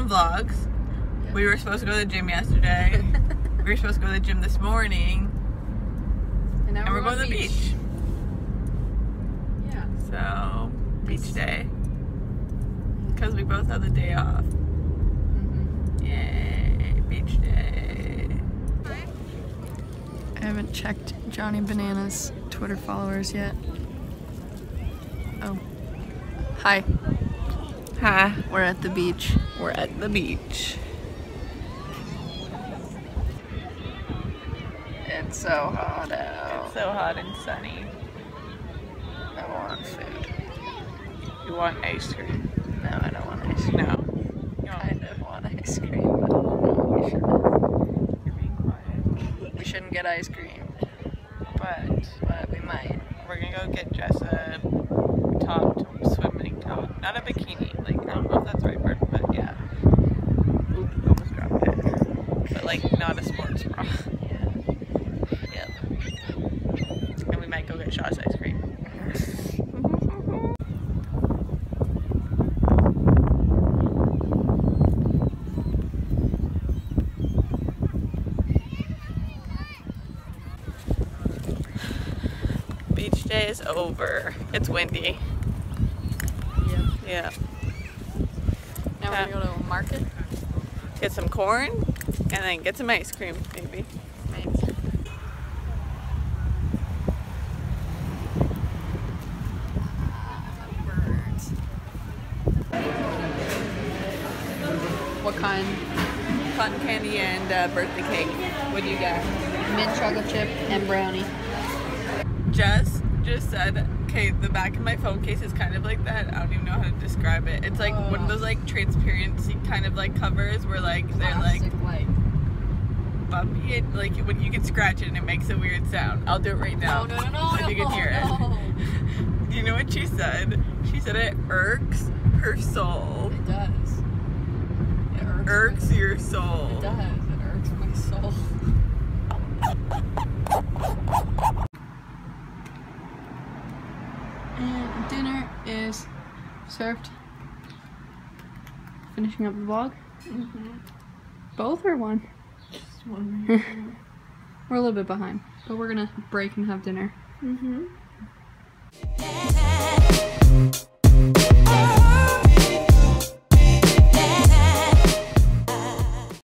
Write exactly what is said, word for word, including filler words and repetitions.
film vlogs. Yep. We were supposed to go to the gym yesterday. We were supposed to go to the gym this morning. And now and we're, we're going to the beach. beach. Yeah. So, beach day. Because we both have the day off. Mm-hmm. Yay, beach day. I haven't checked Johnny Banana's Twitter followers yet. Oh. Hi. Hi. We're at the beach. We're at the beach. It's so hot out. It's so hot and sunny. I want food. You want ice cream? No, I don't want ice cream. No. You kind of want ice cream, but no, we shouldn't. You're being quiet. We shouldn't get ice cream, But but we might. we're gonna go get Jessa a top, swimming top. Not a bikini. Like, I don't know if that's the right word, but yeah. Oop, almost dropped it. But like, not a sports bra. Yeah. Yep. And we might go get Shaw's ice cream. Beach day is over. It's windy. Yep. Yeah. Now we're gonna go to a market. Get some corn and then get some ice cream, maybe. Maybe. Birds. What kind? Cotton candy and uh, birthday cake. What do you got? Mint chocolate chip and brownie. Jess just said, okay, the back of my phone case is kind of like that. I don't even know how to describe it. It's like one of those like transparency kind of like covers where like they're like Plastic like. bumpy. It, like when you can scratch it and it makes a weird sound. I'll do it right now. No, no, no, if you no, can hear no. it. Do you know what she said? She said it irks her soul. It does. It irks, Irks my, your soul. It does. It irks my soul. And dinner is served. Finishing up the vlog. Mm-hmm. Both or one? Just one right now. We're a little bit behind, but we're gonna break and have dinner. Mm-hmm.